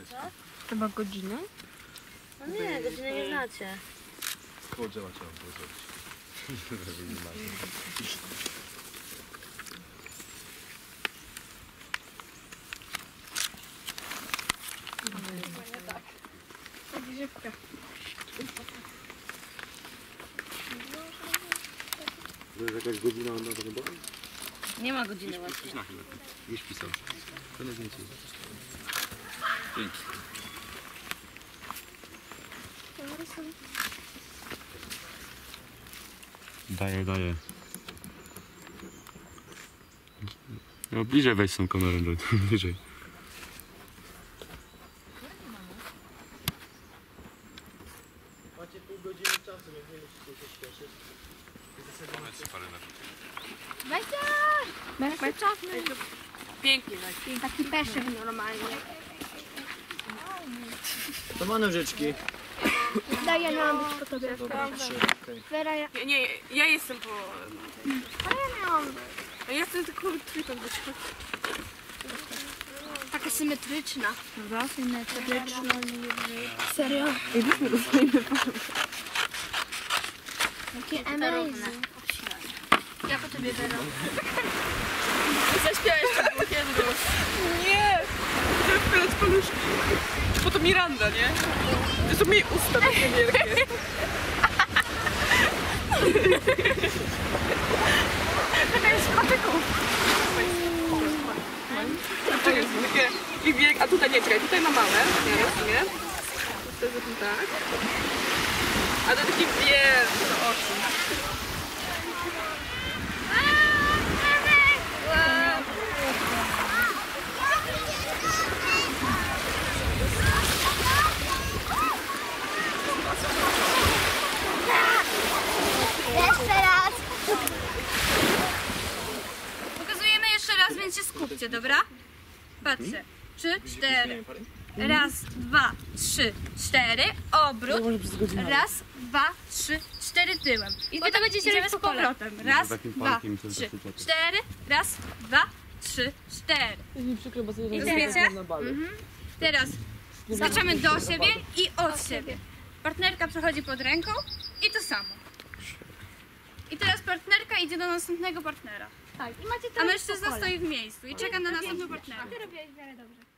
Chyba godzinę? No nie, godziny nie znacie. Koło drzewa trzeba było zrobić. Żeby nie marzyć. Grzybka. To jest jakaś godzina na to chyba? Nie ma godziny właśnie. Gdzieś na chwilę. Gdzieś pisał. To na zdjęciu. Dzięki. Daję. No bliżej weź tą kamerę, bliżej. Macie pół godziny czasu, więc nie musicie się śpieszyć. Pięknie właśnie. Taki peszek normalnie. To ma nożyczki. Daję nam być po tobie. Dobra, 3, okej. Wera, ja... Nie, ja jestem po... A ja miałam. Ja jestem tylko trójkąt być. Taka symetryczna. Dobra, symetryczna. Serio? I byśmy dostajemy Jakie amazing. Ja po tobie Wera. Zaśpiewaj jeszcze było Nie! Chcę wpylać paluszki. Bo to Miranda, nie? To są jej usta takie wielkie. Taka jest patyką. Czekaj, są takie i wiek, a tutaj nie czekaj, tutaj ma małe, nie rozumie. To jest tak. A to taki wielki oczu. Jeszcze raz. Pokazujemy jeszcze raz, więc się skupcie, dobra? Patrzcie. 3, 4. Raz, 2, 3, 4. Obrót. Raz, 2, 3, 4 tyłem. I potem będziecie z powrotem. Raz, 2, 3, 4. Raz, 2, 3, 4. Rozumiecie? Teraz skaczemy do siebie i od siebie. Partnerka przechodzi pod ręką i to samo. I teraz partnerka idzie do następnego partnera. Tak, i macie A mężczyzna stoi w miejscu i czeka na następną partnerkę. Ty robiłeś w miarę dobrze.